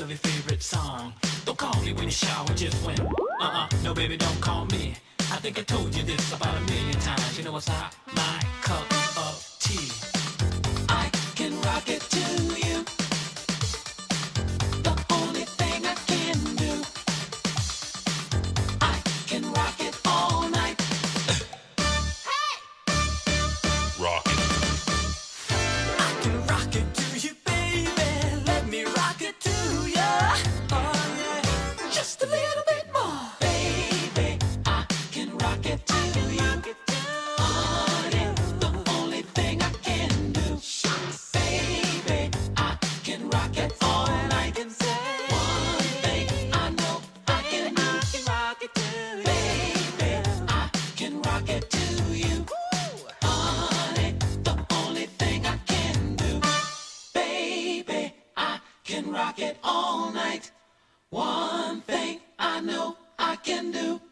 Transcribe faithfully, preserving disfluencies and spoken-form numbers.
really favorite song. Don't call me when you shower, just when. Uh-uh, no baby, don't call me. I think I told you this about a million times. You know what's hot? My cup of tea. I can rock it to you. The only thing I can do, I can rock it all night. Hey! Rock it. I can rock it to you, baby. Let me rock it to ya. Oh yeah, just a little bit more, baby. I can rock it to you. Honey, the only thing I can do, baby, I can rock it all night. One thing I know I can do, rock it to you. Baby, I can rock it to you. Honey, the only thing I can do, baby, I can rock it all night. One thing I know I can do.